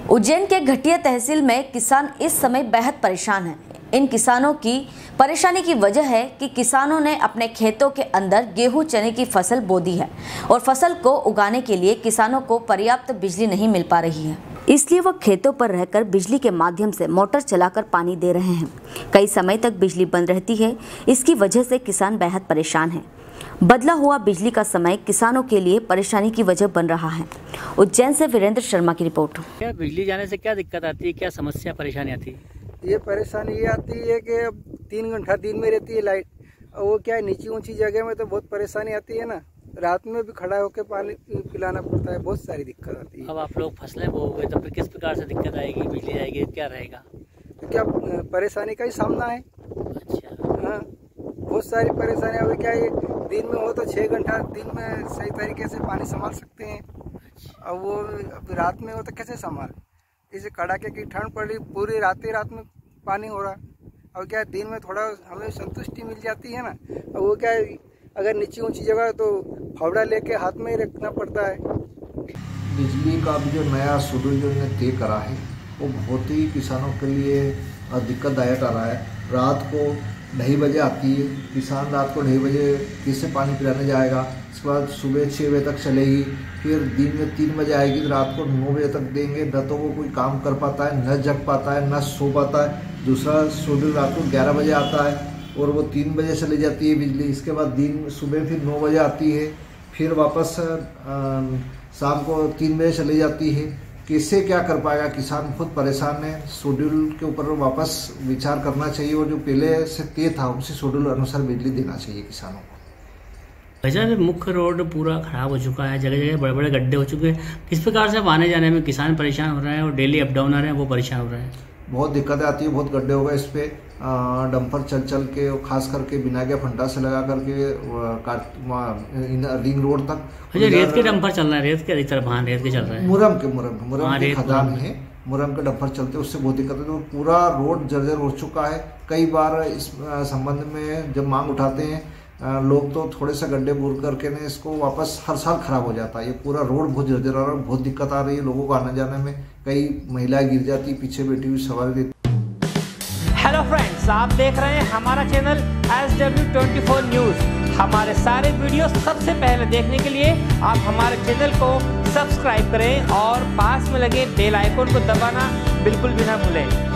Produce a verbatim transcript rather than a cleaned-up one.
उज्जैन के घटिया तहसील में किसान इस समय बेहद परेशान हैं। इन किसानों की परेशानी की वजह है कि किसानों ने अपने खेतों के अंदर गेहूं चने की फसल बो दी है और फसल को उगाने के लिए किसानों को पर्याप्त बिजली नहीं मिल पा रही है, इसलिए वो खेतों पर रहकर बिजली के माध्यम से मोटर चलाकर पानी दे रहे हैं। कई समय तक बिजली बंद रहती है, इसकी वजह से किसान बेहद परेशान हैं। बदला हुआ बिजली का समय किसानों के लिए परेशानी की वजह बन रहा है। उज्जैन से वीरेंद्र शर्मा की रिपोर्ट। क्या बिजली जाने से क्या दिक्कत आती है, क्या समस्या परेशानी आती है? ये परेशानी ये आती है कि अब तीन घंटा दिन में रहती है लाइट, और वो क्या है नीची ऊंची जगह में तो बहुत परेशानी आती है ना, रात में भी खड़ा होकर पानी पिलाना पड़ता है, बहुत सारी दिक्कत आती है। अब आप लोग फसलें बोओगे तो फिर किस प्रकार से दिक्कत आएगी, बिजली जाएगी क्या रहेगा? तो क्या परेशानी का ही सामना है। अच्छा हाँ, बहुत सारी परेशानी। अभी क्या है, दिन में हो तो छः घंटा दिन में सही तरीके से पानी संभाल सकते हैं, और वो रात में हो तो कैसे संभाल। इसे कड़ाके की ठंड पड़ी, पूरी रात ही रात में पानी हो रहा। और क्या है, दिन में थोड़ा हमें संतुष्टि मिल जाती है ना। और वो क्या है, अगर नीची ऊंची जगह तो फावड़ा लेके हाथ में ही रखना पड़ता है। बिजली का भी जो नया शेड्यूल जो इन्होंने तय करा है वो बहुत ही किसानों के लिए दिक्कतदायक आ रहा है। रात को ढाई बजे आती है, किसान रात को ढाई बजे किससे पानी पिलाने जाएगा। इसके बाद सुबह छः बजे तक चलेगी, फिर दिन में तीन बजे आएगी तो रात को नौ बजे तक देंगे। न तो वो कोई काम कर पाता है, न जग पाता है, न सो पाता है। दूसरा शेड्यूल रात को ग्यारह बजे आता है और वो तीन बजे चली जाती है बिजली। इसके बाद दिन सुबह फिर नौ बजे आती है, फिर वापस शाम को तीन बजे चली जाती है। किससे क्या कर पाएगा, किसान खुद परेशान है। शेड्यूल के ऊपर वापस विचार करना चाहिए और जो पहले से तय था उसी शेड्यूल अनुसार बिजली देना चाहिए किसानों को। वैसे मुख्य रोड पूरा खराब हो चुका है, जगह जगह बड़े बड़े गड्ढे हो चुके हैं। किस प्रकार से आने जाने में किसान परेशान हो रहे हैं और डेली अप डाउन आ रहे हैं, वो परेशान हो रहे हैं। बहुत दिक्कतें आती है, बहुत गड्ढे हो गए इस पे। डंपर चल चल के खास करके बिना के फंटा से लगा करके रिंग रोड तक। अच्छा, रेत के डंपर चल रहा है, रेत के तरफ हाँ रेत के चल रहा है। मुरम के मुरम के मुरम के खदान है, मुरम के डंपर चलते, उससे बहुत दिक्कत है। तो पूरा रोड जर्जर हो चुका है। कई बार इस संबंध में जब मांग उठाते हैं लोग तो थोड़े से गड्ढे बूर करके ने इसको वापस हर साल खराब हो जाता है। ये पूरा रोड बहुत जर्जर आ रहा है, बहुत दिक्कत आ रही है लोगों को आने जाने में। कई महिलाएं गिर जाती, पीछे बैठी हुई सवारी देती। हेलो फ्रेंड्स, आप देख रहे हैं हमारा channel S W twenty four news. हमारे सारे वीडियो सबसे पहले देखने के लिए आप हमारे चैनल को सब्सक्राइब करें और पास में लगे बेल आइकन को दबाना बिल्कुल भी ना भूलें।